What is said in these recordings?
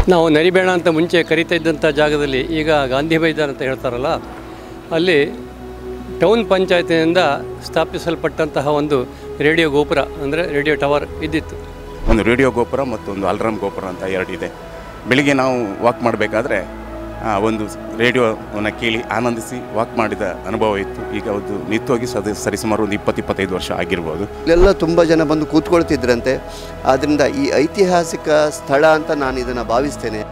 ನಾವು ನರಿಬೇಣ ಅಂತ ಮುಂಚೆ ಕರಿತಾ ಇದ್ದಂಥ ಜಾಗದಲ್ಲಿ ಈಗ ಗಾಂಧಿ ಮೈದಾನ ಅಂತ ಹೇಳ್ತಾರಲ್ಲ, ಅಲ್ಲಿ ಟೌನ್ ಪಂಚಾಯತಿನಿಂದ ಸ್ಥಾಪಿಸಲ್ಪಟ್ಟಂತಹ ಒಂದು ರೇಡಿಯೋ ಗೋಪುರ ಅಂದರೆ ರೇಡಿಯೋ ಟವರ್ ಇದ್ದಿತ್ತು. ಒಂದು ರೇಡಿಯೋ ಗೋಪುರ ಮತ್ತು ಒಂದು ಅಲಾರಾಮ್ ಗೋಪುರ ಅಂತ ಎರಡಿದೆ. ಬೆಳಿಗ್ಗೆ ನಾವು ವಾಕ್ ಮಾಡಬೇಕಾದ್ರೆ ಒಂದು ರೇಡಿಯೋವನ್ನು ಕೇಳಿ ಆನಂದಿಸಿ ವಾಕ್ ಮಾಡಿದ ಅನುಭವ ಇತ್ತು. ಈಗ ಅದು ನಿತ್ಯವಾಗಿ ಸರಿಸುಮಾರು ಒಂದು 20-25 ವರ್ಷ ಆಗಿರ್ಬೋದು. ಇಲ್ಲೆಲ್ಲ ತುಂಬ ಜನ ಬಂದು ಕೂತ್ಕೊಳ್ತಿದ್ರಂತೆ. ಆದ್ದರಿಂದ ಈ ಐತಿಹಾಸಿಕ ಸ್ಥಳ ಅಂತ ನಾನು ಇದನ್ನು ಭಾವಿಸ್ತೇನೆ.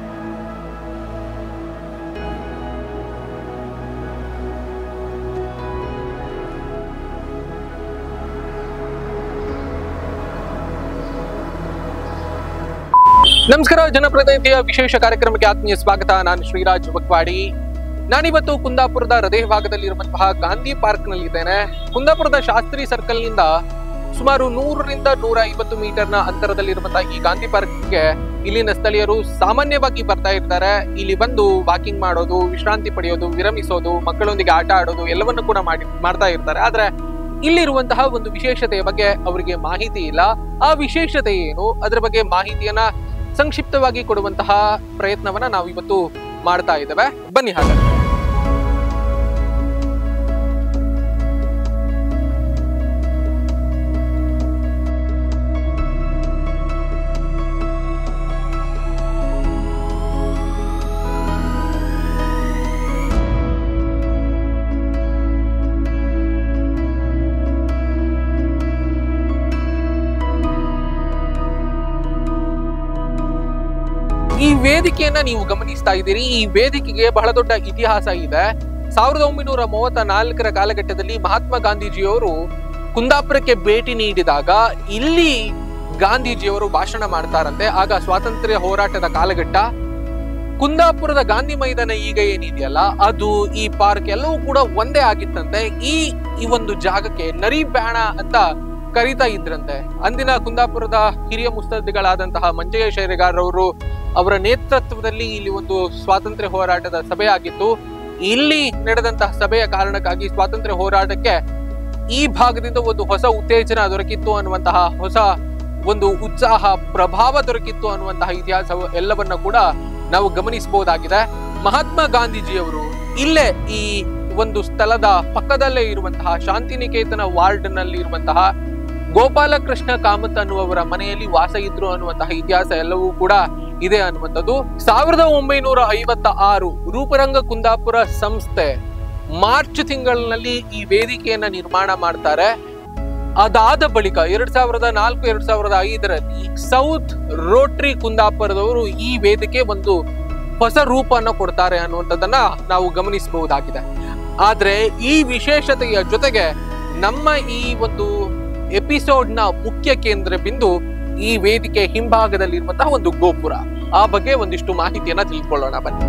ನಮಸ್ಕಾರ, ಜನಪ್ರತಿನಿಧಿಯ ವಿಶೇಷ ಕಾರ್ಯಕ್ರಮಕ್ಕೆ ಆತ್ಮೀಯ ಸ್ವಾಗತ. ನಾನು ಶ್ರೀರಾಜ್ ಬಕ್ವಾಡಿ. ನಾನಿವತ್ತು ಕುಂದಾಪುರದ ಹೃದಯ ಭಾಗದಲ್ಲಿರುವಂತಹ ಗಾಂಧಿ ಪಾರ್ಕ್ ನಲ್ಲಿದ್ದೇನೆ. ಕುಂದಾಪುರದ ಶಾಸ್ತ್ರಿ ಸರ್ಕಲ್ ನಿಂದ ಸುಮಾರು 100ರಿಂದ 150 ಮೀಟರ್ನ ಅಂತರದಲ್ಲಿರುವಂತಹ ಈ ಗಾಂಧಿ ಪಾರ್ಕ್ಗೆ ಇಲ್ಲಿನ ಸ್ಥಳೀಯರು ಸಾಮಾನ್ಯವಾಗಿ ಬರ್ತಾ ಇರ್ತಾರೆ. ಇಲ್ಲಿ ಬಂದು ವಾಕಿಂಗ್ ಮಾಡೋದು, ವಿಶ್ರಾಂತಿ ಪಡೆಯೋದು, ವಿರಮಿಸೋದು, ಮಕ್ಕಳೊಂದಿಗೆ ಆಟ ಆಡೋದು ಎಲ್ಲವನ್ನು ಕೂಡ ಮಾಡ್ತಾ ಇರ್ತಾರೆ. ಆದ್ರೆ ಇಲ್ಲಿರುವಂತಹ ಒಂದು ವಿಶೇಷತೆಯ ಬಗ್ಗೆ ಅವರಿಗೆ ಮಾಹಿತಿ ಇಲ್ಲ. ಆ ವಿಶೇಷತೆ ಏನು, ಅದರ ಬಗ್ಗೆ ಮಾಹಿತಿಯನ್ನ ಸಂಕ್ಷಿಪ್ತವಾಗಿ ಕೊಡುವಂತಹ ಪ್ರಯತ್ನವನ್ನ ನಾವು ಇವತ್ತು ಮಾಡ್ತಾ ಇದ್ದೇವೆ. ಬನ್ನಿ ಹಾಗಾದ್ರೆ. ಈ ವೇದಿಕೆಯನ್ನ ನೀವು ಗಮನಿಸ್ತಾ ಇದ್ದೀರಿ. ಈ ವೇದಿಕೆಗೆ ಬಹಳ ದೊಡ್ಡ ಇತಿಹಾಸ ಇದೆ. 1934ರ ಕಾಲಘಟ್ಟದಲ್ಲಿ ಮಹಾತ್ಮ ಗಾಂಧೀಜಿಯವರು ಕುಂದಾಪುರಕ್ಕೆ ಭೇಟಿ ನೀಡಿದಾಗ ಇಲ್ಲಿ ಗಾಂಧೀಜಿಯವರು ಭಾಷಣ ಮಾಡ್ತಾರಂತೆ. ಆಗ ಸ್ವಾತಂತ್ರ್ಯ ಹೋರಾಟದ ಕಾಲಘಟ್ಟ. ಕುಂದಾಪುರದ ಗಾಂಧಿ ಮೈದಾನ ಈಗ ಏನಿದೆಯಲ್ಲ, ಅದು ಈ ಪಾರ್ಕ್ ಎಲ್ಲವೂ ಕೂಡ ಒಂದೇ ಆಗಿತ್ತಂತೆ. ಈ ಒಂದು ಜಾಗಕ್ಕೆ ನರಿಬ್ಯಾಣ ಅಂತ ಕರೀತಾ ಇದ್ರಂತೆ. ಅಂದಿನ ಕುಂದಾಪುರದ ಹಿರಿಯ ಮುತ್ಸದ್ದಿಗಳಾದಂತಹ ಮಂಜಯ್ಯ ಶೈರೆಗಾರವರು ಅವರ ನೇತೃತ್ವದಲ್ಲಿ ಇಲ್ಲಿ ಒಂದು ಸ್ವಾತಂತ್ರ್ಯ ಹೋರಾಟದ ಸಭೆ ಆಗಿತ್ತು. ಇಲ್ಲಿ ನಡೆದಂತಹ ಸಭೆಯ ಕಾರಣಕ್ಕಾಗಿ ಸ್ವಾತಂತ್ರ್ಯ ಹೋರಾಟಕ್ಕೆ ಈ ಭಾಗದಿಂದ ಒಂದು ಹೊಸ ಉತ್ತೇಜನ ದೊರಕಿತ್ತು ಅನ್ನುವಂತಹ, ಹೊಸ ಒಂದು ಉತ್ಸಾಹ, ಪ್ರಭಾವ ದೊರಕಿತ್ತು ಅನ್ನುವಂತಹ ಇತಿಹಾಸ ಎಲ್ಲವನ್ನ ಕೂಡ ನಾವು ಗಮನಿಸಬಹುದಾಗಿದೆ. ಮಹಾತ್ಮ ಗಾಂಧೀಜಿಯವರು ಇಲ್ಲೇ ಈ ಒಂದು ಸ್ಥಳದ ಪಕ್ಕದಲ್ಲೇ ಇರುವಂತಹ ಶಾಂತಿನಿಕೇತನ ವಾರ್ಡ್ ನಲ್ಲಿ ಇರುವಂತಹ ಗೋಪಾಲಕೃಷ್ಣ ಕಾಮತ್ ಅನ್ನುವವರ ಮನೆಯಲ್ಲಿ ವಾಸ ಇದ್ರು ಅನ್ನುವಂತಹ ಇತಿಹಾಸ ಎಲ್ಲವೂ ಕೂಡ ಇದೆ ಅನ್ನುವಂಥದ್ದು. 1956 ರೂಪರಂಗ ಕುಂದಾಪುರ ಸಂಸ್ಥೆ ಮಾರ್ಚ್ ತಿಂಗಳಿನಲ್ಲಿ ಈ ವೇದಿಕೆಯನ್ನ ನಿರ್ಮಾಣ ಮಾಡ್ತಾರೆ. ಅದಾದ ಬಳಿಕ 2004-2005ರಲ್ಲಿ ಸೌತ್ ರೋಟರಿ ಕುಂದಾಪುರದವರು ಈ ವೇದಿಕೆ ಒಂದು ಹೊಸ ರೂಪವನ್ನು ಕೊಡ್ತಾರೆ ಅನ್ನುವಂಥದ್ದನ್ನ ನಾವು ಗಮನಿಸಬಹುದಾಗಿದೆ. ಆದ್ರೆ ಈ ವಿಶೇಷತೆಯ ಜೊತೆಗೆ ನಮ್ಮ ಈ ಒಂದು ಎಪಿಸೋಡ್ನ ಮುಖ್ಯ ಕೇಂದ್ರ ಬಿಂದು ಈ ವೇದಿಕೆ ಹಿಂಭಾಗದಲ್ಲಿರುವಂತಹ ಒಂದು ಗೋಪುರ. ಆ ಬಗ್ಗೆ ಒಂದಿಷ್ಟು ಮಾಹಿತಿಯನ್ನ ತಿಳ್ಕೊಳ್ಳೋಣ ಬನ್ನಿ.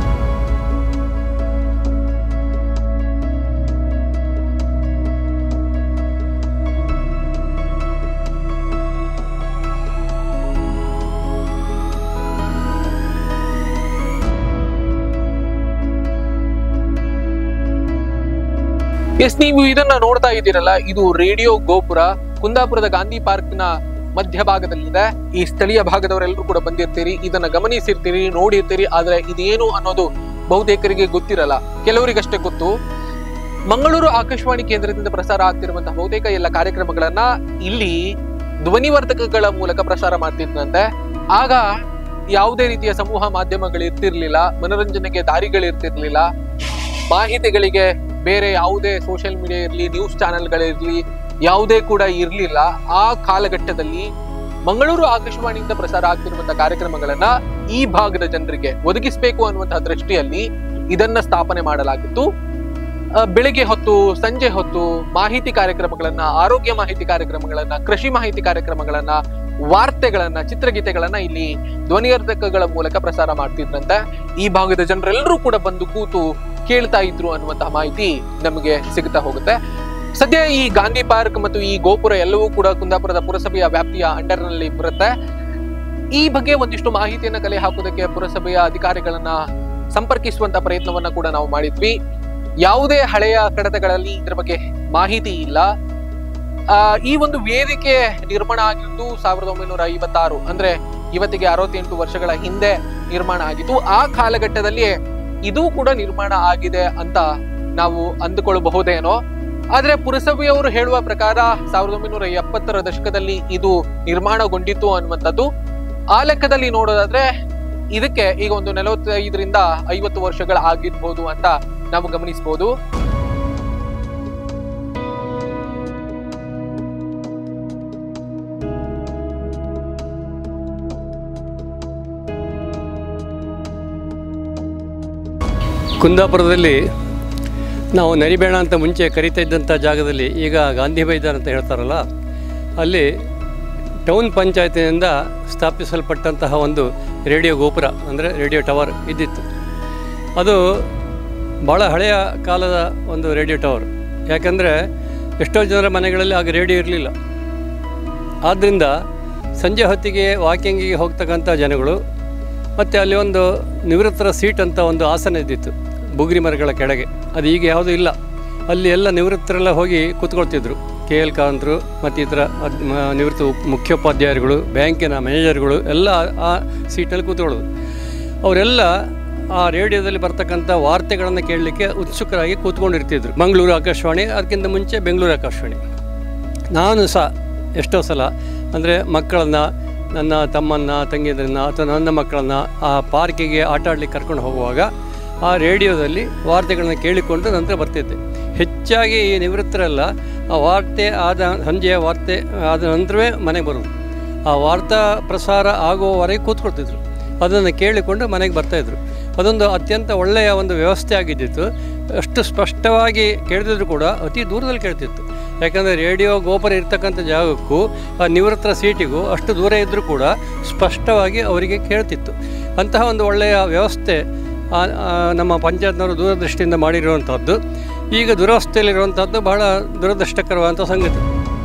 ಎಸ್, ನೀವು ಇದನ್ನ ನೋಡ್ತಾ ಇದ್ದೀರಲ್ಲ, ಇದು ರೇಡಿಯೋ ಗೋಪುರ ಕುಂದಾಪುರದ ಗಾಂಧಿ ಪಾರ್ಕ್ ನ ಮಧ್ಯಭಾಗದಲ್ಲಿದೆ. ಈ ಸ್ಥಳೀಯ ಭಾಗದವರೆಲ್ಲರೂ ಕೂಡ ಬಂದಿರ್ತೀರಿ, ಇದನ್ನ ಗಮನಿಸಿರ್ತೀರಿ, ನೋಡಿರ್ತೀರಿ. ಆದ್ರೆ ಇದೇನು ಅನ್ನೋದು ಬಹುತೇಕರಿಗೆ ಗೊತ್ತಿರಲ್ಲ, ಕೆಲವರಿಗಷ್ಟೇ ಗೊತ್ತು. ಮಂಗಳೂರು ಆಕಾಶವಾಣಿ ಕೇಂದ್ರದಿಂದ ಪ್ರಸಾರ ಆಗ್ತಿರುವಂತಹ ಬಹುತೇಕ ಎಲ್ಲ ಕಾರ್ಯಕ್ರಮಗಳನ್ನ ಇಲ್ಲಿ ಧ್ವನಿವರ್ಧಕಗಳ ಮೂಲಕ ಪ್ರಸಾರ ಮಾಡ್ತಿದ್ದಂತೆ. ಆಗ ಯಾವುದೇ ರೀತಿಯ ಸಮೂಹ ಮಾಧ್ಯಮಗಳು ಇರ್ತಿರ್ಲಿಲ್ಲ, ಮನೋರಂಜನೆಗೆ ದಾರಿಗಳಿರ್ತಿರ್ಲಿಲ್ಲ, ಮಾಹಿತಿಗಳಿಗೆ ಬೇರೆ ಯಾವುದೇ ಸೋಷಿಯಲ್ ಮೀಡಿಯಾ ಇರ್ಲಿ, ನ್ಯೂಸ್ ಚಾನೆಲ್ಗಳಿರ್ಲಿ, ಯಾವುದೇ ಕೂಡ ಇರ್ಲಿಲ್ಲ. ಆ ಕಾಲಘಟ್ಟದಲ್ಲಿ ಮಂಗಳೂರು ಆಕಾಶವಾಣಿಯಿಂದ ಪ್ರಸಾರ ಆಗ್ತಿರುವಂತಹ ಕಾರ್ಯಕ್ರಮಗಳನ್ನ ಈ ಭಾಗದ ಜನರಿಗೆ ಒದಗಿಸಬೇಕು ಅನ್ನುವಂತಹ ದೃಷ್ಟಿಯಲ್ಲಿ ಇದನ್ನ ಸ್ಥಾಪನೆ ಮಾಡಲಾಗಿತ್ತು. ಬೆಳಿಗ್ಗೆ ಹೊತ್ತು, ಸಂಜೆ ಹೊತ್ತು ಮಾಹಿತಿ ಕಾರ್ಯಕ್ರಮಗಳನ್ನ, ಆರೋಗ್ಯ ಮಾಹಿತಿ ಕಾರ್ಯಕ್ರಮಗಳನ್ನ, ಕೃಷಿ ಮಾಹಿತಿ ಕಾರ್ಯಕ್ರಮಗಳನ್ನ, ವಾರ್ತೆಗಳನ್ನ, ಚಿತ್ರಗೀತೆಗಳನ್ನ ಇಲ್ಲಿ ಧ್ವನಿವರ್ಧಕಗಳ ಮೂಲಕ ಪ್ರಸಾರ ಮಾಡ್ತಿದ್ರಂತೆ. ಈ ಭಾಗದ ಜನರೆಲ್ಲರೂ ಕೂಡ ಬಂದು ಕೂತು ಕೇಳ್ತಾ ಇದ್ರು ಅನ್ನುವಂತಹ ಮಾಹಿತಿ ನಮಗೆ ಸಿಗ್ತಾ ಹೋಗುತ್ತೆ. ಸದ್ಯ ಈ ಗಾಂಧಿ ಪಾರ್ಕ್ ಮತ್ತು ಈ ಗೋಪುರ ಎಲ್ಲವೂ ಕೂಡ ಕುಂದಾಪುರದ ಪುರಸಭೆಯ ವ್ಯಾಪ್ತಿಯ ಅಂಡರ್ ನಲ್ಲಿ ಬರುತ್ತೆ. ಈ ಬಗ್ಗೆ ಒಂದಿಷ್ಟು ಮಾಹಿತಿಯನ್ನ ಕಲೆ ಹಾಕೋದಕ್ಕೆ ಪುರಸಭೆಯ ಅಧಿಕಾರಿಗಳನ್ನ ಸಂಪರ್ಕಿಸುವಂತ ಪ್ರಯತ್ನವನ್ನ ಕೂಡ ನಾವು ಮಾಡಿದ್ವಿ. ಯಾವುದೇ ಹಳೆಯ ಕಡತಗಳಲ್ಲಿ ಇದರ ಬಗ್ಗೆ ಮಾಹಿತಿ ಇಲ್ಲ. ಈ ಒಂದು ವೇದಿಕೆ ನಿರ್ಮಾಣ ಆಗಿದ್ದು 1956 ಅಂದ್ರೆ ಇವತ್ತಿಗೆ 68 ವರ್ಷಗಳ ಹಿಂದೆ ನಿರ್ಮಾಣ ಆಗಿತ್ತು. ಆ ಕಾಲಘಟ್ಟದಲ್ಲಿ ಇದು ಕೂಡ ನಿರ್ಮಾಣ ಆಗಿದೆ ಅಂತ ನಾವು ಅಂದುಕೊಳ್ಳಬಹುದೇನೋ. ಆದ್ರೆ ಪುರಸಭೆಯವರು ಹೇಳುವ ಪ್ರಕಾರ 1970ರ ದಶಕದಲ್ಲಿ ಇದು ನಿರ್ಮಾಣಗೊಂಡಿತ್ತು ಅನ್ನುವಂಥದ್ದು. ಆ ಲೆಕ್ಕದಲ್ಲಿ ನೋಡೋದಾದ್ರೆ ಇದಕ್ಕೆ ಈಗ ಒಂದು 45ರಿಂದ 50 ವರ್ಷಗಳ ಆಗಿರ್ಬೋದು ಅಂತ ನಾವು ಗಮನಿಸಬಹುದು. ಕುಂದಾಪುರದಲ್ಲಿ ನಾವು ನರಿಬೇಣ ಅಂತ ಮುಂಚೆ ಕರಿತಾ ಇದ್ದಂಥ ಜಾಗದಲ್ಲಿ ಈಗ ಗಾಂಧಿ ಮೈದಾನ ಅಂತ ಹೇಳ್ತಾರಲ್ಲ, ಅಲ್ಲಿ ಟೌನ್ ಪಂಚಾಯತಿನಿಂದ ಸ್ಥಾಪಿಸಲ್ಪಟ್ಟಂತಹ ಒಂದು ರೇಡಿಯೋ ಗೋಪುರ ಅಂದರೆ ರೇಡಿಯೋ ಟವರ್ ಇದ್ದಿತ್ತು. ಅದು ಭಾಳ ಹಳೆಯ ಕಾಲದ ಒಂದು ರೇಡಿಯೋ ಟವರ್. ಯಾಕಂದರೆ ಎಷ್ಟೋ ಜನರ ಮನೆಗಳಲ್ಲಿ ಆಗ ರೇಡಿಯೋ ಇರಲಿಲ್ಲ. ಆದ್ದರಿಂದ ಸಂಜೆ ಹೊತ್ತಿಗೆ ವಾಕಿಂಗಿಗೆ ಹೋಗ್ತಕ್ಕಂಥ ಜನಗಳು ಮತ್ತು ಅಲ್ಲಿ ಒಂದು ನಿವೃತ್ತರ ಸೀಟ್ ಅಂತ ಒಂದು ಆಸನ ಇದ್ದಿತ್ತು ಬುಗುರಿ ಮರಗಳ ಕೆಳಗೆ. ಅದು ಈಗ ಯಾವುದೂ ಇಲ್ಲ. ಅಲ್ಲಿ ಎಲ್ಲ ನಿವೃತ್ತರೆಲ್ಲ ಹೋಗಿ ಕೂತ್ಕೊಳ್ತಿದ್ರು. KL ಕಾಂತರು ಮತ್ತು ಈ ಥರ ನಿವೃತ್ತ ಮುಖ್ಯೋಪಾಧ್ಯಾಯರುಗಳು, ಬ್ಯಾಂಕಿನ ಮ್ಯಾನೇಜರ್ಗಳು ಎಲ್ಲ ಆ ಸೀಟಲ್ಲಿ ಕೂತ್ಕೊಳ್ಳೋದು. ಅವರೆಲ್ಲ ಆ ರೇಡಿಯೋದಲ್ಲಿ ಬರ್ತಕ್ಕಂಥ ವಾರ್ತೆಗಳನ್ನು ಕೇಳಲಿಕ್ಕೆ ಉತ್ಸುಕರಾಗಿ ಕೂತ್ಕೊಂಡಿರ್ತಿದ್ರು. ಮಂಗಳೂರು ಆಕಾಶವಾಣಿ, ಅದಕ್ಕಿಂತ ಮುಂಚೆ ಬೆಂಗಳೂರು ಆಕಾಶವಾಣಿ. ನಾನು ಸಹ ಎಷ್ಟೋ ಸಲ ಅಂದರೆ ಮಕ್ಕಳನ್ನು, ನನ್ನ ತಮ್ಮನ್ನು, ತಂಗಿಯರನ್ನು ಅಥವಾ ನನ್ನ ಮಕ್ಕಳನ್ನು ಆ ಪಾರ್ಕಿಗೆ ಆಟ ಆಡಲಿಕ್ಕೆ ಕರ್ಕೊಂಡು ಹೋಗುವಾಗ ಆ ರೇಡಿಯೋದಲ್ಲಿ ವಾರ್ತೆಗಳನ್ನ ಕೇಳಿಕೊಂಡು ನಂತರ ಬರ್ತಿದ್ದೆ. ಹೆಚ್ಚಾಗಿ ಈ ನಿವೃತ್ತರೆಲ್ಲ ಆ ವಾರ್ತೆ ಸಂಜೆಯ ವಾರ್ತೆ ಆದ ನಂತರವೇ ಮನೆಗೆ ಬರೋದು. ಆ ವಾರ್ತಾ ಪ್ರಸಾರ ಆಗುವವರೆಗೆ ಕೂತ್ಕೊಳ್ತಿದ್ರು. ಅದನ್ನು ಕೇಳಿಕೊಂಡು ಮನೆಗೆ ಬರ್ತಾಯಿದ್ರು. ಅದೊಂದು ಅತ್ಯಂತ ಒಳ್ಳೆಯ ಒಂದು ವ್ಯವಸ್ಥೆ ಆಗಿದ್ದಿತ್ತು. ಅಷ್ಟು ಸ್ಪಷ್ಟವಾಗಿ ಕೇಳ್ತಿದ್ರು ಕೂಡ ಅತಿ ದೂರದಲ್ಲಿ ಕೇಳ್ತಿತ್ತು. ಯಾಕಂದರೆ ರೇಡಿಯೋ ಗೋಪುರ ಇರ್ತಕ್ಕಂಥ ಜಾಗಕ್ಕೂ ಆ ನಿವೃತ್ತರ ಸೀಟಿಗೂ ಅಷ್ಟು ದೂರ ಇದ್ದರೂ ಕೂಡ ಸ್ಪಷ್ಟವಾಗಿ ಅವರಿಗೆ ಕೇಳ್ತಿತ್ತು. ಅಂತಹ ಒಂದು ಒಳ್ಳೆಯ ವ್ಯವಸ್ಥೆ ನಮ್ಮ ಪಂಚಾಯತ್ನವರು ದೂರದೃಷ್ಟಿಯಿಂದ ಮಾಡಿರುವಂಥದ್ದು. ಈಗ ದುರವಸ್ಥೆಯಲ್ಲಿರುವಂಥದ್ದು ಬಹಳ ದುರದೃಷ್ಟಕರವಾದಂಥ ಸಂಗತಿ.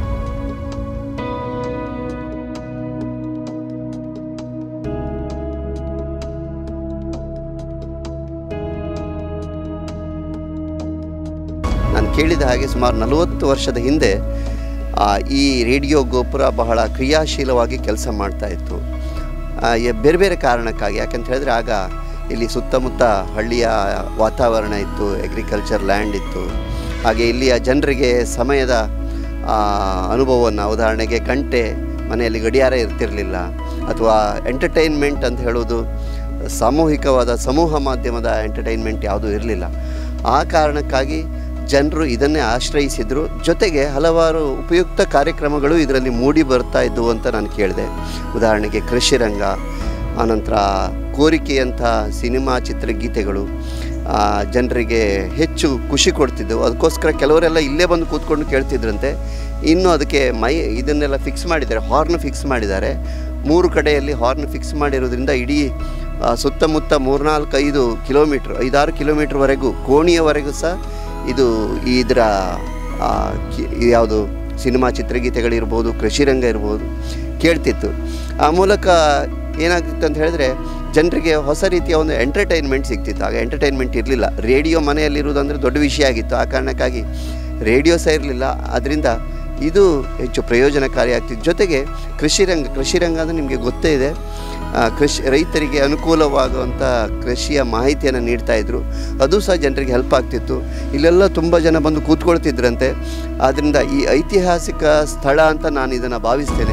ನಾನು ಕೇಳಿದ ಹಾಗೆ ಸುಮಾರು 40 ವರ್ಷದ ಹಿಂದೆ ಈ ರೇಡಿಯೋ ಗೋಪುರ ಬಹಳ ಕ್ರಿಯಾಶೀಲವಾಗಿ ಕೆಲಸ ಮಾಡ್ತಾಯಿತ್ತು. ಬೇರೆ ಬೇರೆ ಕಾರಣಕ್ಕಾಗಿ. ಯಾಕಂತ ಹೇಳಿದ್ರೆ ಆಗ ಇಲ್ಲಿ ಸುತ್ತಮುತ್ತ ಹಳ್ಳಿಯ ವಾತಾವರಣ ಇತ್ತು, ಅಗ್ರಿಕಲ್ಚರ್ ಲ್ಯಾಂಡ್ ಇತ್ತು. ಹಾಗೆ ಇಲ್ಲಿಯ ಜನರಿಗೆ ಸಮಯದ ಅನುಭವವನ್ನು, ಉದಾಹರಣೆಗೆ ಗಂಟೆ, ಮನೆಯಲ್ಲಿ ಗಡಿಯಾರ ಇರ್ತಿರಲಿಲ್ಲ, ಅಥವಾ ಎಂಟರ್ಟೈನ್ಮೆಂಟ್ ಅಂತ ಹೇಳೋದು ಸಾಮೂಹಿಕವಾದ ಸಮೂಹ ಮಾಧ್ಯಮದ ಎಂಟರ್ಟೈನ್ಮೆಂಟ್ ಯಾವುದೂ ಇರಲಿಲ್ಲ. ಆ ಕಾರಣಕ್ಕಾಗಿ ಜನರು ಇದನ್ನೇ ಆಶ್ರಯಿಸಿದರು. ಜೊತೆಗೆ ಹಲವಾರು ಉಪಯುಕ್ತ ಕಾರ್ಯಕ್ರಮಗಳು ಇದರಲ್ಲಿ ಮೂಡಿ ಬರ್ತಾ ಇದ್ದವು ಅಂತ ನಾನು ಕೇಳಿದೆ. ಉದಾಹರಣೆಗೆ ಕೃಷಿರಂಗ, ಆನಂತರ ಕೋರಿಕೆಯಂಥ ಸಿನಿಮಾ ಚಿತ್ರಗೀತೆಗಳು ಜನರಿಗೆ ಹೆಚ್ಚು ಖುಷಿ ಕೊಡ್ತಿದ್ದವು. ಅದಕ್ಕೋಸ್ಕರ ಕೆಲವರೆಲ್ಲ ಇಲ್ಲೇ ಬಂದು ಕೂತ್ಕೊಂಡು ಕೇಳ್ತಿದ್ರಂತೆ. ಇನ್ನು ಅದಕ್ಕೆ ಇದನ್ನೆಲ್ಲ ಫಿಕ್ಸ್ ಮಾಡಿದ್ದಾರೆ, ಹಾರ್ನ್ ಫಿಕ್ಸ್ ಮಾಡಿದ್ದಾರೆ. 3 ಕಡೆಯಲ್ಲಿ ಹಾರ್ನ್ ಫಿಕ್ಸ್ ಮಾಡಿರೋದ್ರಿಂದ ಇಡೀ ಸುತ್ತಮುತ್ತ 3-4-5 ಕಿಲೋಮೀಟ್ರ್, 5-6 ಕಿಲೋಮೀಟ್ರ್ವರೆಗೂ, ಕೋಣಿಯವರೆಗೂ ಸಹ ಇದು ಇದರ ಯಾವುದು ಸಿನಿಮಾ ಚಿತ್ರಗೀತೆಗಳಿರ್ಬೋದು, ಕೃಷಿರಂಗ ಇರ್ಬೋದು ಕೇಳ್ತಿತ್ತು. ಆ ಮೂಲಕ ಏನಾಗ್ತಿತ್ತು ಅಂತ ಹೇಳಿದ್ರೆ ಜನರಿಗೆ ಹೊಸ ರೀತಿಯ ಒಂದು ಎಂಟರ್ಟೈನ್ಮೆಂಟ್ ಸಿಗ್ತಿತ್ತು. ಆಗ ಎಂಟರ್ಟೈನ್ಮೆಂಟ್ ಇರಲಿಲ್ಲ. ರೇಡಿಯೋ ಮನೆಯಲ್ಲಿರುವುದಂದರೆ ದೊಡ್ಡ ವಿಷಯ ಆಗಿತ್ತು. ಆ ಕಾರಣಕ್ಕಾಗಿ ರೇಡಿಯೋ ಸಹ ಇರಲಿಲ್ಲ. ಅದರಿಂದ ಇದು ಹೆಚ್ಚು ಪ್ರಯೋಜನಕಾರಿ ಆಗ್ತಿತ್ತು. ಜೊತೆಗೆ ಕೃಷಿರಂಗ ಅಂದರೆ ನಿಮಗೆ ಗೊತ್ತೇ ಇದೆ, ರೈತರಿಗೆ ಅನುಕೂಲವಾಗುವಂಥ ಕೃಷಿಯ ಮಾಹಿತಿಯನ್ನು ನೀಡ್ತಾಯಿದ್ರು. ಅದು ಸಹ ಜನರಿಗೆ ಹೆಲ್ಪ್ ಆಗ್ತಿತ್ತು. ಇಲ್ಲೆಲ್ಲ ತುಂಬ ಜನ ಬಂದು ಕೂತ್ಕೊಳ್ತಿದ್ರಂತೆ. ಆದ್ದರಿಂದ ಈ ಐತಿಹಾಸಿಕ ಸ್ಥಳ ಅಂತ ನಾನು ಇದನ್ನು ಭಾವಿಸ್ತೇನೆ.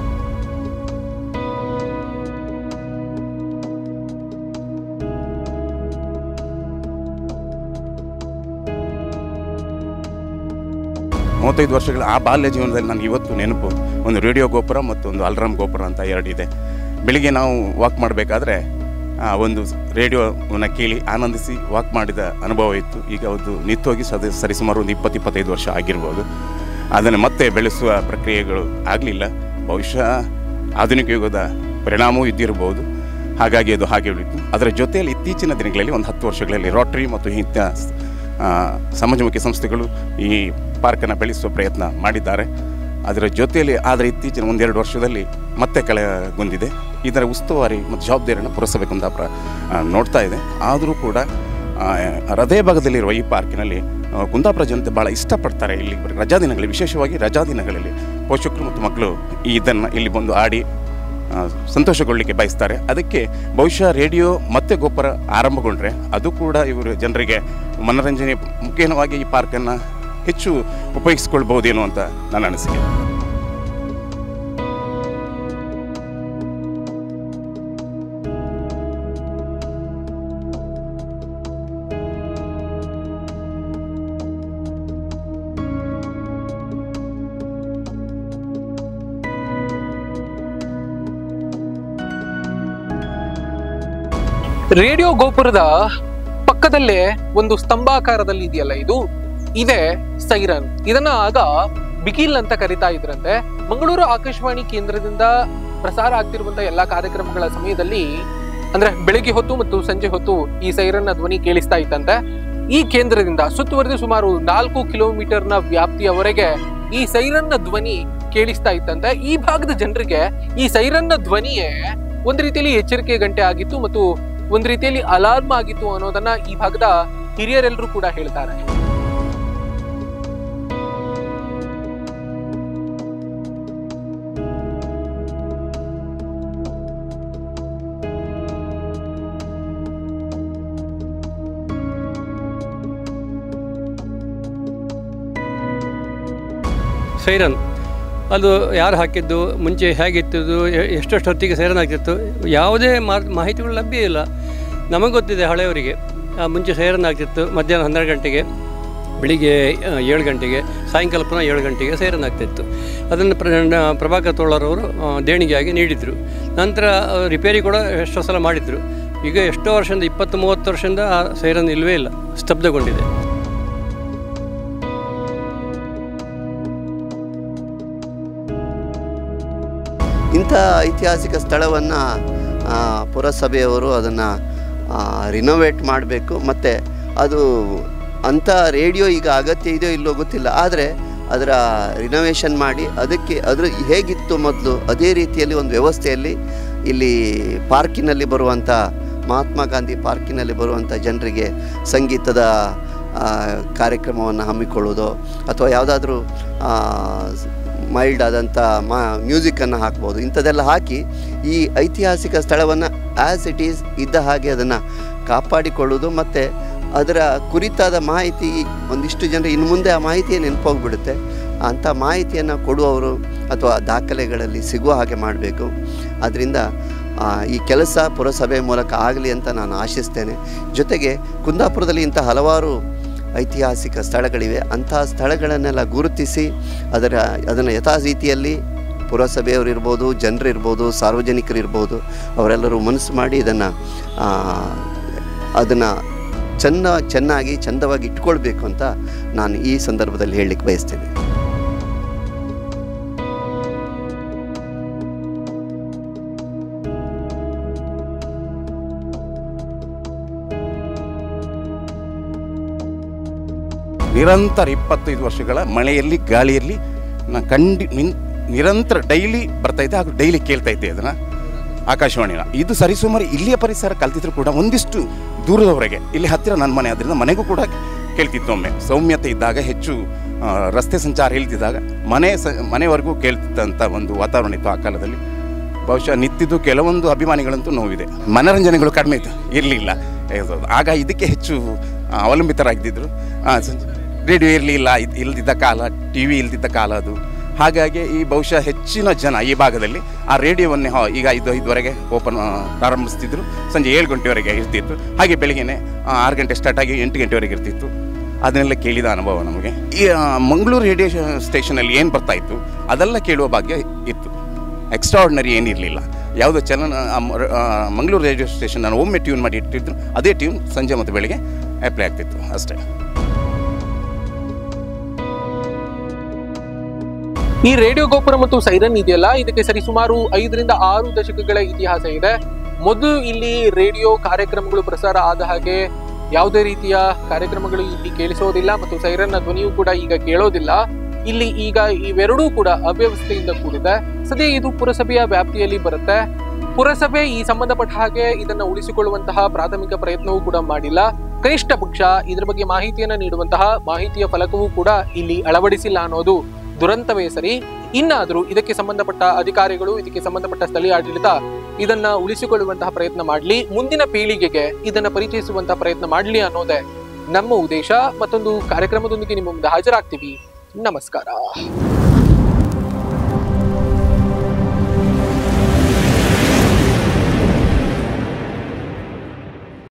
ಮೂವತ್ತೈದು ವರ್ಷಗಳ ಆ ಬಾಲ್ಯ ಜೀವನದಲ್ಲಿ ನನಗೆ ಇವತ್ತು ನೆನಪು. ಒಂದು ರೇಡಿಯೋ ಗೋಪುರ ಮತ್ತು ಒಂದು ಅಲ್ರಾಮ್ ಗೋಪುರ ಅಂತ 2 ಇದೆ. ಬೆಳಿಗ್ಗೆ ನಾವು ವಾಕ್ ಮಾಡಬೇಕಾದ್ರೆ ಒಂದು ರೇಡಿಯೋನ ಕೇಳಿ ಆನಂದಿಸಿ ವಾಕ್ ಮಾಡಿದ ಅನುಭವ ಇತ್ತು. ಈಗ ಅದು ನಿಂತೋಗಿ ಸರಿಸುಮಾರು ಒಂದು 20-25 ವರ್ಷ ಆಗಿರ್ಬೋದು. ಅದನ್ನು ಮತ್ತೆ ಬೆಳೆಸುವ ಪ್ರಕ್ರಿಯೆಗಳು ಆಗಲಿಲ್ಲ. ಬಹುಶಃ ಆಧುನಿಕ ಯುಗದ ಪರಿಣಾಮವೂ ಇದ್ದಿರಬಹುದು. ಹಾಗಾಗಿ ಅದು ಹಾಗೆ ಉಳಿತು. ಅದರ ಜೊತೆಯಲ್ಲಿ ಇತ್ತೀಚಿನ ದಿನಗಳಲ್ಲಿ ಒಂದು 10 ವರ್ಷಗಳಲ್ಲಿ ರೋಟರಿ ಮತ್ತು ಇಂಥ ಸಮಾಜಮುಖಿ ಸಂಸ್ಥೆಗಳು ಈ ಪಾರ್ಕನ್ನು ಬೆಳೆಸುವ ಪ್ರಯತ್ನ ಮಾಡಿದ್ದಾರೆ. ಅದರ ಜೊತೆಯಲ್ಲಿ ಆದರೆ ಇತ್ತೀಚಿನ 1-2 ವರ್ಷದಲ್ಲಿ ಮತ್ತೆ ಕೆಳಗೊಂದಿದೆ. ಇದರ ಉಸ್ತುವಾರಿ ಮತ್ತು ಜವಾಬ್ದಾರಿಯನ್ನು ಪುರಸಭೆ ಕುಂದಾಪುರ ನೋಡ್ತಾ ಇದೆ. ಆದರೂ ಕೂಡ ಹೃದಯ ಭಾಗದಲ್ಲಿರುವ ಈ ಪಾರ್ಕಿನಲ್ಲಿ ಕುಂದಾಪುರ ಜನತೆ ಭಾಳ ಇಷ್ಟಪಡ್ತಾರೆ. ಇಲ್ಲಿ ರಜಾ ದಿನಗಳಲ್ಲಿ, ವಿಶೇಷವಾಗಿ ರಜಾ ದಿನಗಳಲ್ಲಿ ಪೋಷಕರು ಮತ್ತು ಮಕ್ಕಳು ಇದನ್ನು ಇಲ್ಲಿ ಬಂದು ಆಡಿ ಸಂತೋಷಗೊಳ್ಳಲಿಕ್ಕೆ ಬಯಸ್ತಾರೆ. ಅದಕ್ಕೆ ಬಹುಶಃ ರೇಡಿಯೋ ಮತ್ತು ಗೋಪುರ ಆರಂಭಗೊಂಡ್ರೆ ಅದು ಕೂಡ ಇವರು ಜನರಿಗೆ ಮನೋರಂಜನೆ ಮುಖ್ಯವಾಗಿ ಈ ಪಾರ್ಕನ್ನು ಹೆಚ್ಚು ಉಪಯೋಗಿಸ್ಕೊಳ್ಬಹುದೇನೋ ಅಂತ ನನ್ನ ಅನಿಸಿಕೆ. ರೇಡಿಯೋ ಗೋಪುರದ ಪಕ್ಕದಲ್ಲೇ ಒಂದು ಸ್ತಂಭಾಕಾರದಲ್ಲಿ ಇದೆಯಲ್ಲ, ಇದು ಇದೆ ಸೈರನ್. ಇದನ್ನ ಆಗ ಬಿಗಿಲ್ ಅಂತ ಕರಿತಾ ಇದ್ರಂತೆ. ಮಂಗಳೂರು ಆಕಾಶವಾಣಿ ಕೇಂದ್ರದಿಂದ ಪ್ರಸಾರ ಆಗ್ತಿರುವಂತಹ ಎಲ್ಲಾ ಕಾರ್ಯಕ್ರಮಗಳ ಸಮಯದಲ್ಲಿ, ಅಂದ್ರೆ ಬೆಳಿಗ್ಗೆ ಹೊತ್ತು ಮತ್ತು ಸಂಜೆ ಹೊತ್ತು ಈ ಸೈರನ್ ಧ್ವನಿ ಕೇಳಿಸ್ತಾ ಇತ್ತಂತೆ. ಈ ಕೇಂದ್ರದಿಂದ ಸುತ್ತುವರೆದು ಸುಮಾರು 4 ಕಿಲೋಮೀಟರ್ನ ವ್ಯಾಪ್ತಿಯವರೆಗೆ ಈ ಸೈರನ್ನ ಧ್ವನಿ ಕೇಳಿಸ್ತಾ ಇತ್ತಂತೆ. ಈ ಭಾಗದ ಜನರಿಗೆ ಈ ಸೈರನ್ನ ಧ್ವನಿಯೇ ಒಂದು ರೀತಿಯಲ್ಲಿ ಎಚ್ಚರಿಕೆ ಗಂಟೆ ಆಗಿತ್ತು ಮತ್ತು ಒಂದು ರೀತಿಯಲ್ಲಿ ಅಲಾರ್ಮ್ ಆಗಿತ್ತು ಅನ್ನೋದನ್ನ ಈ ಭಾಗದ ಹಿರಿಯರೆಲ್ಲರೂ ಕೂಡ ಹೇಳ್ತಾರೆ. ಸೈರನ್ ಅದು ಯಾರು ಹಾಕಿದ್ದು, ಮುಂಚೆ ಹೇಗಿತ್ತು, ಎಷ್ಟೊತ್ತಿಗೆ ಸೈರನ್ ಆಗ್ತಿತ್ತು, ಯಾವುದೇ ಮಾಹಿತಿಗಳು ಲಭ್ಯ ಇಲ್ಲ. ನಮಗೆ ಗೊತ್ತಿದೆ ಹಳೆಯವರಿಗೆ, ಮುಂಚೆ ಸೈರನ್ ಆಗ್ತಿತ್ತು ಮಧ್ಯಾಹ್ನ 12 ಗಂಟೆಗೆ, ಬೆಳಿಗ್ಗೆ 7 ಗಂಟೆಗೆ, ಸಾಯಂಕಾಲ ಪುನಃ 7 ಗಂಟೆಗೆ ಸೈರನ್ ಆಗ್ತಿತ್ತು. ಅದನ್ನು ಪ್ರಭಾಕರ್ ತೋಳರವರು ದೇಣಿಗೆಯಾಗಿ ನೀಡಿದರು. ನಂತರ ರಿಪೇರಿ ಕೂಡ ಎಷ್ಟೋ ಸಲ ಮಾಡಿದರು. ಈಗ ಎಷ್ಟೋ ವರ್ಷದಿಂದ 20-30 ವರ್ಷದಿಂದ ಆ ಸೈರನ್ ಇಲ್ಲವೇ ಇಲ್ಲ, ಸ್ತಬ್ಧಗೊಂಡಿದೆ. ಇಂಥ ಐತಿಹಾಸಿಕ ಸ್ಥಳವನ್ನು ಪುರಸಭೆಯವರು ಅದನ್ನು ರಿನೋವೇಟ್ ಮಾಡಬೇಕು. ಮತ್ತು ಅದು ಅಂಥ ರೇಡಿಯೋ ಈಗ ಅಗತ್ಯ ಇದೆಯೋ ಇಲ್ಲೋ ಗೊತ್ತಿಲ್ಲ, ಆದರೆ ಅದರ ರಿನೋವೇಷನ್ ಮಾಡಿ ಅದರ ಹೇಗಿತ್ತು ಮೊದಲು ಅದೇ ರೀತಿಯಲ್ಲಿ ಒಂದು ವ್ಯವಸ್ಥೆಯಲ್ಲಿ ಇಲ್ಲಿ ಪಾರ್ಕಿನಲ್ಲಿ ಬರುವಂಥ ಮಹಾತ್ಮ ಗಾಂಧಿ ಪಾರ್ಕಿನಲ್ಲಿ ಬರುವಂಥ ಜನರಿಗೆ ಸಂಗೀತದ ಕಾರ್ಯಕ್ರಮವನ್ನು ಹಮ್ಮಿಕೊಳ್ಳೋದು ಅಥವಾ ಯಾವುದಾದ್ರೂ ಮೈಲ್ಡ್ ಆದಂಥ ಮ್ಯೂಸಿಕ್ಕನ್ನು ಹಾಕ್ಬೋದು. ಇಂಥದ್ದೆಲ್ಲ ಹಾಕಿ ಈ ಐತಿಹಾಸಿಕ ಸ್ಥಳವನ್ನು ಆ್ಯಸ್ ಇಟ್ ಈಸ್ ಇದ್ದ ಹಾಗೆ ಅದನ್ನು ಕಾಪಾಡಿಕೊಳ್ಳೋದು. ಮತ್ತು ಅದರ ಕುರಿತಾದ ಮಾಹಿತಿ ಒಂದಿಷ್ಟು ಜನರು ಇನ್ನು ಮುಂದೆ ಆ ಮಾಹಿತಿಯೇ ನೆನಪೋಗ್ಬಿಡುತ್ತೆ. ಅಂಥ ಮಾಹಿತಿಯನ್ನು ಕೊಡುವವರು ಅಥವಾ ದಾಖಲೆಗಳಲ್ಲಿ ಸಿಗುವ ಹಾಗೆ ಮಾಡಬೇಕು. ಅದರಿಂದ ಈ ಕೆಲಸ ಪುರಸಭೆ ಮೂಲಕ ಆಗಲಿ ಅಂತ ನಾನು ಆಶಿಸ್ತೇನೆ. ಜೊತೆಗೆ ಕುಂದಾಪುರದಲ್ಲಿ ಇಂಥ ಹಲವಾರು ಐತಿಹಾಸಿಕ ಸ್ಥಳಗಳಿವೆ. ಅಂತಹ ಸ್ಥಳಗಳನ್ನೆಲ್ಲ ಗುರುತಿಸಿ ಅದನ್ನು ಯಥಾ ರೀತಿಯಲ್ಲಿ ಪುರಸಭೆಯವರಿರ್ಬೋದು, ಜನರಿರ್ಬೋದು, ಸಾರ್ವಜನಿಕರಿರ್ಬೋದು, ಅವರೆಲ್ಲರೂ ಮನಸ್ಸು ಮಾಡಿ ಅದನ್ನು ಚೆನ್ನಾಗಿ ಚಂದವಾಗಿ ಇಟ್ಕೊಳ್ಬೇಕು ಅಂತ ನಾನು ಈ ಸಂದರ್ಭದಲ್ಲಿ ಹೇಳಲಿಕ್ಕೆ ಬಯಸ್ತೇನೆ. ನಿರಂತರ 25 ವರ್ಷಗಳ ಮಳೆಯಲ್ಲಿ ಗಾಳಿಯಲ್ಲಿ ನಿರಂತರ ಡೈಲಿ ಬರ್ತಾಯಿದ್ದೆ ಹಾಗೂ ಡೈಲಿ ಕೇಳ್ತಾ ಇದ್ದೆ ಅದನ್ನು ಆಕಾಶವಾಣಿನ. ಇದು ಸರಿಸುಮಾರು ಇಲ್ಲಿಯ ಪರಿಸರ ಕಲ್ತಿದ್ರು ಕೂಡ ಒಂದಿಷ್ಟು ದೂರದವರೆಗೆ, ಇಲ್ಲಿ ಹತ್ತಿರ ನನ್ನ ಮನೆ ಆದ್ದರಿಂದ ಮನೆಗೂ ಕೂಡ ಕೇಳ್ತಿತ್ತು. ಒಮ್ಮೆ ಸೌಮ್ಯತೆ ಇದ್ದಾಗ, ಹೆಚ್ಚು ರಸ್ತೆ ಸಂಚಾರ ಹೇಳ್ತಿದ್ದಾಗ ಮನೆವರೆಗೂ ಕೇಳ್ತಿದ್ದಂಥ ಒಂದು ವಾತಾವರಣ ಇತ್ತು ಆ ಕಾಲದಲ್ಲಿ. ಬಹುಶಃ ನಿಂತಿದ್ದು ಕೆಲವೊಂದು ಅಭಿಮಾನಿಗಳಂತೂ ನೋವಿದೆ. ಮನೋರಂಜನೆಗಳು ಕಡಿಮೆ ಇರಲಿಲ್ಲ ಆಗ, ಇದಕ್ಕೆ ಹೆಚ್ಚು ಅವಲಂಬಿತರಾಗಿದ್ದರು. ರೇಡಿಯೋ ಇಲ್ಲದಿದ್ದ ಕಾಲ, ಟಿ ವಿ ಇಲ್ಲದಿದ್ದ ಕಾಲ ಅದು. ಹಾಗಾಗಿ ಈ ಬಹುಶಃ ಹೆಚ್ಚಿನ ಜನ ಈ ಭಾಗದಲ್ಲಿ ಆ ರೇಡಿಯೋವನ್ನೇ ಈಗ 5:05ವರೆಗೆ ಪ್ರಾರಂಭಿಸ್ತಿದ್ರು, ಸಂಜೆ 7 ಗಂಟೆವರೆಗೆ ಇರ್ತಿತ್ತು. ಹಾಗೆ ಬೆಳಗ್ಗೆನೆ 6 ಗಂಟೆ ಸ್ಟಾರ್ಟ್ ಆಗಿ 8 ಗಂಟೆವರೆಗೆ ಇರ್ತಿತ್ತು. ಅದನ್ನೆಲ್ಲ ಕೇಳಿದ ಅನುಭವ ನಮಗೆ. ಈ ಮಂಗಳೂರು ರೇಡಿಯೋ ಸ್ಟೇಷನಲ್ಲಿ ಏನು ಬರ್ತಾಯಿತ್ತು ಅದೆಲ್ಲ ಕೇಳುವ ಭಾಗ್ಯ ಇತ್ತು. ಎಕ್ಸ್ಟ್ರಾರ್ಡಿನರಿ ಏನಿರಲಿಲ್ಲ. ಯಾವುದೋ ಮಂಗಳೂರು ರೇಡಿಯೋ ಸ್ಟೇಷನ್ ನಾನು ಒಮ್ಮೆ ಟ್ಯೂನ್ ಮಾಡಿ ಇಟ್ಟಿದ್ರು, ಅದೇ ಟ್ಯೂನ್ ಸಂಜೆ ಮತ್ತು ಬೆಳಗ್ಗೆ ಅಪ್ಲೈ ಆಗ್ತಿತ್ತು ಅಷ್ಟೇ. ಈ ರೇಡಿಯೋ ಗೋಪುರ ಮತ್ತು ಸೈರನ್ ಇದೆಯಲ್ಲ, ಇದಕ್ಕೆ ಸರಿಸುಮಾರು 5 ರಿಂದ 6 ದಶಕಗಳ ಇತಿಹಾಸ ಇದೆ. ಮೊದಲು ಇಲ್ಲಿ ರೇಡಿಯೋ ಕಾರ್ಯಕ್ರಮಗಳು ಪ್ರಸಾರ ಆದ ಹಾಗೆ ಯಾವುದೇ ರೀತಿಯ ಕಾರ್ಯಕ್ರಮಗಳು ಇಲ್ಲಿ ಕೇಳಿಸೋದಿಲ್ಲ ಮತ್ತು ಸೈರನ್ನ ಧ್ವನಿಯೂ ಕೂಡ ಈಗ ಕೇಳೋದಿಲ್ಲ. ಇಲ್ಲಿ ಈಗ ಇವೆರಡೂ ಕೂಡ ಅವ್ಯವಸ್ಥೆಯಿಂದ ಕೂಡಿದೆ. ಸದ್ಯ ಇದು ಪುರಸಭೆಯ ವ್ಯಾಪ್ತಿಯಲ್ಲಿ ಬರುತ್ತೆ. ಪುರಸಭೆ ಈ ಸಂಬಂಧಪಟ್ಟ ಹಾಗೆ ಇದನ್ನ ಉಳಿಸಿಕೊಳ್ಳುವಂತಹ ಪ್ರಾಥಮಿಕ ಪ್ರಯತ್ನವೂ ಕೂಡ ಮಾಡಿಲ್ಲ. ಕನಿಷ್ಠ ಪಕ್ಷ ಇದರ ಬಗ್ಗೆ ಮಾಹಿತಿಯನ್ನ ನೀಡುವಂತಹ ಮಾಹಿತಿಯ ಫಲಕವೂ ಕೂಡ ಇಲ್ಲಿ ಅಳವಡಿಸಿಲ್ಲ ಅನ್ನೋದು ದುರಂತವೇ ಸರಿ. ಇನ್ನಾದರೂ ಇದಕ್ಕೆ ಸಂಬಂಧಪಟ್ಟ ಅಧಿಕಾರಿಗಳು, ಇದಕ್ಕೆ ಸಂಬಂಧಪಟ್ಟ ಸ್ಥಳೀಯ ಆಡಳಿತ ಇದನ್ನ ಉಳಿಸಿಕೊಳ್ಳುವಂತಹ ಪ್ರಯತ್ನ ಮಾಡಲಿ, ಮುಂದಿನ ಪೀಳಿಗೆಗೆ ಇದನ್ನ ಪರಿಚಯಿಸುವಂತಹ ಪ್ರಯತ್ನ ಮಾಡಲಿ ಅನ್ನೋದೇ ನಮ್ಮ ಉದ್ದೇಶ. ಮತ್ತೊಂದು ಕಾರ್ಯಕ್ರಮದೊಂದಿಗೆ ನಿಮ್ಮ ಮುಂದೆ ಹಾಜರಾಗ್ತೀವಿ. ನಮಸ್ಕಾರ.